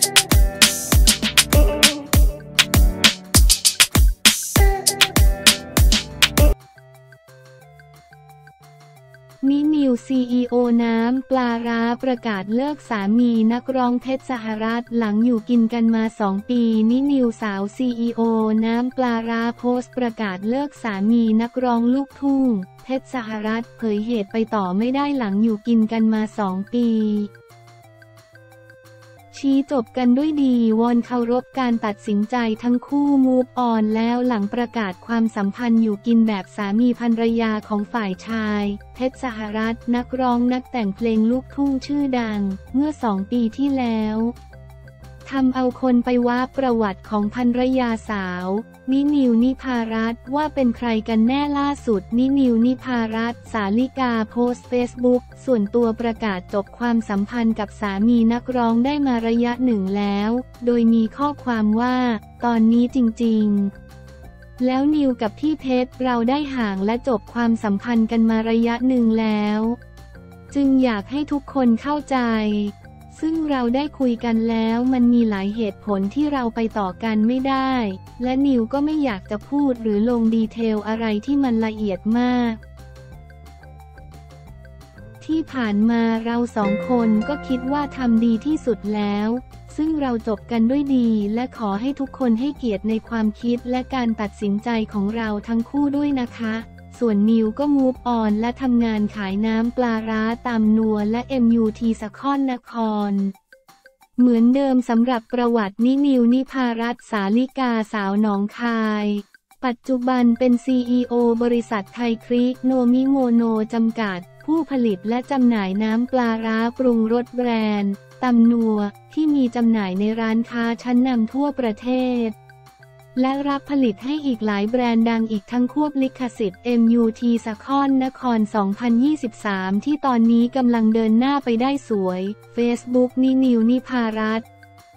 นินิว CEO น้ำปลาร้าประกาศเลิกสามีนักร้องเพชรสหรัฐหลังอยู่กินกันมา2 ปีนินิวสาว CEO น้ำปลาร้าโพสต์ประกาศเลิกสามีนักร้องลูกทุ่งเพชรสหรัฐเผยเหตุไปต่อไม่ได้หลังอยู่กินกันมา2 ปีชี้จบกันด้วยดีวอนเคารพการตัดสินใจทั้งคู่มูฟออนแล้วหลังประกาศความสัมพันธ์อยู่กินแบบสามีภรรยาของฝ่ายชายเพชรสหรัฐนักร้องนักแต่งเพลงลูกทุ่งชื่อดังเมื่อ2 ปีที่แล้วทำเอาคนไปว่าประวัติของภรรยาสาวนินิวนิภารัตน์ว่าเป็นใครกันแน่ล่าสุดนินิวนิภารัตน์สาลิกาโพสต์เฟซบุ๊กส่วนตัวประกาศจบความสัมพันธ์กับสามีนักร้องได้มาระยะหนึ่งแล้วโดยมีข้อความว่าตอนนี้จริงๆแล้วนิวกับพี่เพชรเราได้ห่างและจบความสัมพันธ์กันมาระยะหนึ่งแล้วจึงอยากให้ทุกคนเข้าใจซึ่งเราได้คุยกันแล้วมันมีหลายเหตุผลที่เราไปต่อกันไม่ได้และนิวก็ไม่อยากจะพูดหรือลงดีเทลอะไรที่มันละเอียดมากที่ผ่านมาเรา2 คนก็คิดว่าทำดีที่สุดแล้วซึ่งเราจบกันด้วยดีและขอให้ทุกคนให้เกียรติในความคิดและการตัดสินใจของเราทั้งคู่ด้วยนะคะส่วนนิวก็มูฟออนและทำงานขายน้ำปลาร้าตามนัวและ MUT สกลนครเหมือนเดิมสำหรับประวัตินินิวนิภารัตน์สาลิกาสาวหนองคายปัจจุบันเป็น CEO บริษัทไทยครีกโนมิโมโนจำกัดผู้ผลิตและจำหน่ายน้ำปลาร้าปรุงรสแบรนด์ตำนัวที่มีจำหน่ายในร้านค้าชั้นนำทั่วประเทศและรับผลิตให้อีกหลายแบรนด์ดังอีกทั้งควบลิขสิทธิ์ MUT สกลนคร 2023 ที่ตอนนี้กำลังเดินหน้าไปได้สวย Facebook นินิวนิภารัตน์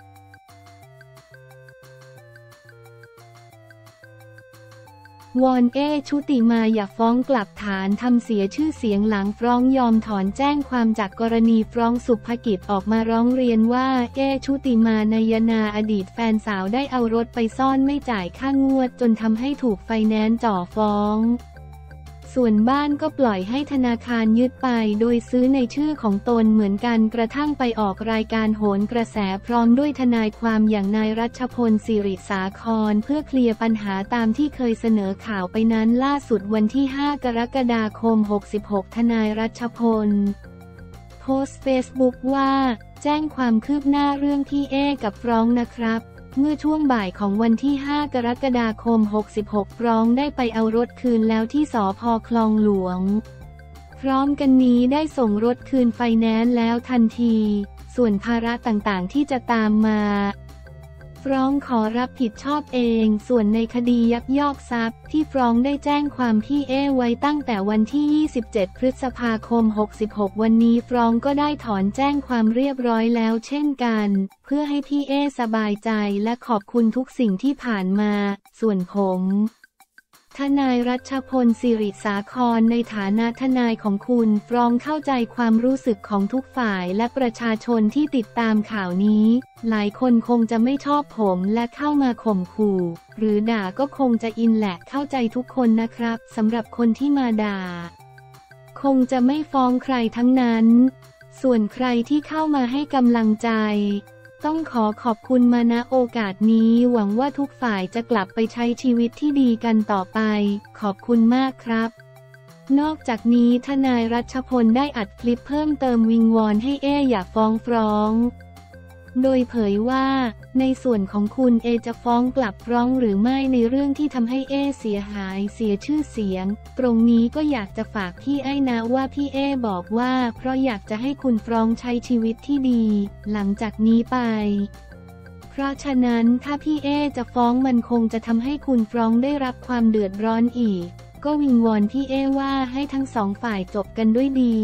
วอนชุติมาอย่าฟ้องกลับฐานทำเสียชื่อเสียงหลังฟ้องยอมถอนแจ้งความจากกรณีฟ้องสุภกิจออกมาร้องเรียนว่าชุติมานายนาอดีตแฟนสาวได้เอารถไปซ่อนไม่จ่ายค่างวดจนทำให้ถูกไฟแนนซ์จ่อฟ้องส่วนบ้านก็ปล่อยให้ธนาคารยึดไปโดยซื้อในชื่อของตนเหมือนกันกระทั่งไปออกรายการโหนกระแสพร้อมด้วยทนายความอย่างนายรัชพลสิริสาครเพื่อเคลียร์ปัญหาตามที่เคยเสนอข่าวไปนั้นล่าสุดวันที่ 5 กรกฎาคม 66ทนายรัชพลโพสต์เฟซบุ๊กว่าแจ้งความคืบหน้าเรื่องที่กับฟ้องนะครับเมื่อช่วงบ่ายของวันที่ 5 กรกฎาคม 66ฟ้องได้ไปเอารถคืนแล้วที่สภ.คลองหลวงพร้อมกันนี้ได้ส่งรถคืนไฟแนนซ์แล้วทันทีส่วนภาระต่างๆที่จะตามมาฟ้องขอรับผิดชอบเองส่วนในคดียักยอกทรัพย์ที่ฟ้องได้แจ้งความพี่ไว้ตั้งแต่วันที่ 27 พฤษภาคม 66วันนี้ฟ้องก็ได้ถอนแจ้งความเรียบร้อยแล้วเช่นกันเพื่อให้พี่สบายใจและขอบคุณทุกสิ่งที่ผ่านมาส่วนผมทนายรัชพลสิริสาครในฐานะทนายของคุณฟ้องเข้าใจความรู้สึกของทุกฝ่ายและประชาชนที่ติดตามข่าวนี้หลายคนคงจะไม่ชอบผมและเข้ามาข่มขู่หรือด่าก็คงจะอินแหละเข้าใจทุกคนนะครับสำหรับคนที่มาด่าคงจะไม่ฟ้องใครทั้งนั้นส่วนใครที่เข้ามาให้กำลังใจต้องขอบคุณมาณโอกาสนี้หวังว่าทุกฝ่ายจะกลับไปใช้ชีวิตที่ดีกันต่อไปขอบคุณมากครับนอกจากนี้ทนายรัชพลได้อัดคลิปเพิ่มเติมวิงวอนให้อย่าฟ้องโดยเผยว่าในส่วนของคุณจะฟ้องกลับฟ้องหรือไม่ในเรื่องที่ทำให้เสียหายเสียชื่อเสียงตรงนี้ก็อยากจะฝากพี่นะว่าพี่บอกว่าเพราะอยากจะให้คุณฟ้องใช้ชีวิตที่ดีหลังจากนี้ไปเพราะฉะนั้นถ้าพี่จะฟ้องมันคงจะทำให้คุณฟ้องได้รับความเดือดร้อนอีกก็วิงวอนพี่ว่าให้ทั้ง2ฝ่ายจบกันด้วยดี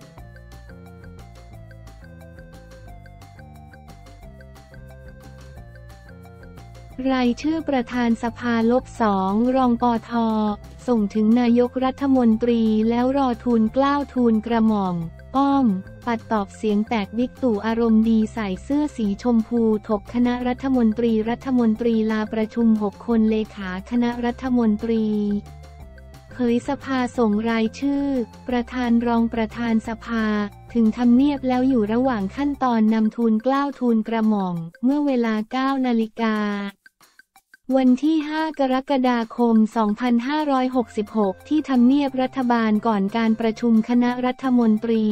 รายชื่อประธานสภา-2รองปท.ส่งถึงนายกรัฐมนตรีแล้วรอทูลเกล้าทูลกระหม่อมป้อมปัดตอบเสียงแตกบิ๊กตู่อารมณ์ดีใส่เสื้อสีชมพูถกคณะรัฐมนตรีลาประชุม6 คนเลขาคณะรัฐมนตรีเผยสภาส่งรายชื่อประธานรองประธานสภาถึงทำเนียบแล้วอยู่ระหว่างขั้นตอนนำทูลเกล้าทูลกระหม่อมเมื่อเวลา 9 นาฬิกาวันที่ 5 กรกฎาคม 2566 ที่ทำเนียบรัฐบาลก่อนการประชุมคณะรัฐมนตรี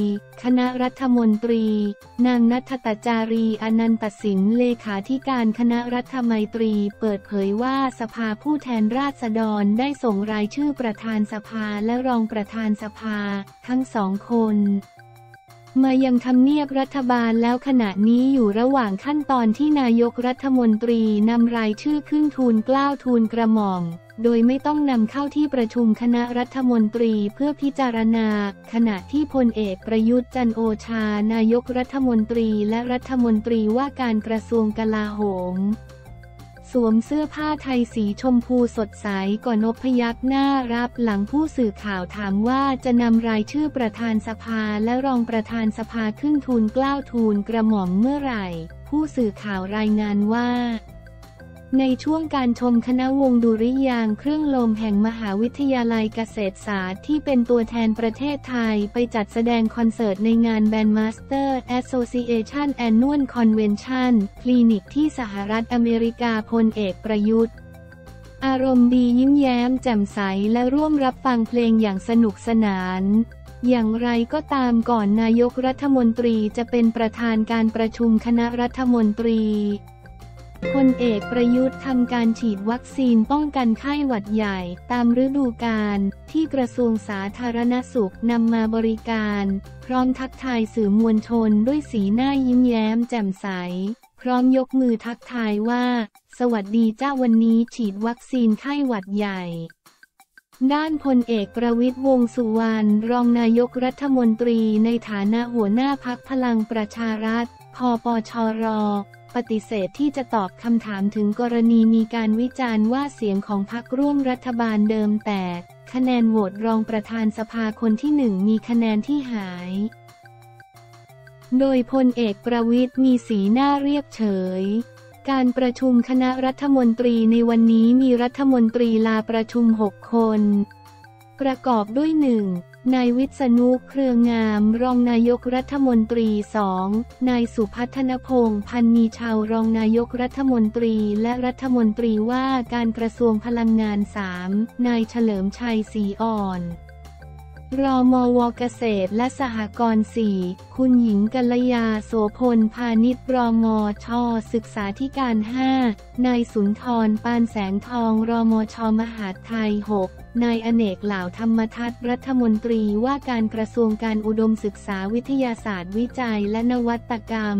นางณัฐตจารีอนันตสินเลขาธิการคณะรัฐมนตรีเปิดเผยว่าสภาผู้แทนราษฎรได้ส่งรายชื่อประธานสภาและรองประธานสภาทั้ง2 คนมายังทำเนียบรัฐบาลแล้วขณะนี้อยู่ระหว่างขั้นตอนที่นายกรัฐมนตรีนำรายชื่อขึ้นทูลเกล้าทูลกระหม่อมโดยไม่ต้องนำเข้าที่ประชุมคณะรัฐมนตรีเพื่อพิจารณาขณะที่พลเอกประยุทธ์จันทร์โอชานายกรัฐมนตรีและรัฐมนตรีว่าการกระทรวงกลาโหมสวมเสื้อผ้าไทยสีชมพูสดใสก่อนพยักหน้ารับหลังผู้สื่อข่าวถามว่าจะนำรายชื่อประธานสภาและรองประธานสภาขึ้นทูลเกล้าทูลกระหม่อมเมื่อไหร่ผู้สื่อข่าวรายงานว่าในช่วงการชมคณะวงดุริยางค์เครื่องลมแห่งมหาวิทยาลัยเกษตรศาสตร์ที่เป็นตัวแทนประเทศไทยไปจัดแสดงคอนเสิร์ตในงาน Bandmaster Association Annual Convention คลินิกที่สหรัฐอเมริกาพลเอกประยุทธ์อารมณ์ดียิ้มแย้มแจ่มใสและร่วมรับฟังเพลงอย่างสนุกสนานอย่างไรก็ตามก่อนนายกรัฐมนตรีจะเป็นประธานการประชุมคณะรัฐมนตรีพลเอกประยุทธ์ทำการฉีดวัคซีนป้องกันไข้หวัดใหญ่ตามฤดูกาลที่กระทรวงสาธารณสุขนำมาบริการพร้อมทักทายสื่อมวลชนด้วยสีหน้ายิ้มแย้มแจ่มใสพร้อมยกมือทักทายว่าสวัสดีจ้าวันนี้ฉีดวัคซีนไข้หวัดใหญ่ด้านพลเอกประวิตรวงษ์สุวรรณรองนายกรัฐมนตรีในฐานะหัวหน้าพรรคพลังประชารัฐพปชรปฏิเสธที่จะตอบคำถามถึงกรณีมีการวิจารณ์ว่าเสียงของพรรคร่วมรัฐบาลเดิมแต่คะแนนโหวตรองประธานสภาคนที่1มีคะแนนที่หายโดยพลเอกประวิตรมีสีหน้าเรียบเฉยการประชุมคณะรัฐมนตรีในวันนี้มีรัฐมนตรีลาประชุม6 คนประกอบด้วย 1. นายวิษณุเครืองามรองนายกรัฐมนตรี 2. นายสุพัฒนพงษ์พันมีชาวรองนายกรัฐมนตรีและรัฐมนตรีว่าการกระทรวงพลังงาน 3. นายเฉลิมชัยศรีอ่อนรมว.เกษตรและสหกรณ์ 4. คุณหญิงกัลยาโสพลพาณิชรมช.ศึกษาธิการ 5. นายสุนทรปานแสงทองรมช.มหาดไทย 6. นายอเนกเหล่าธรรมทัศน์รัฐมนตรีว่าการกระทรวงการอุดมศึกษาวิทยาศาสตร์วิจัยและนวัตกรรม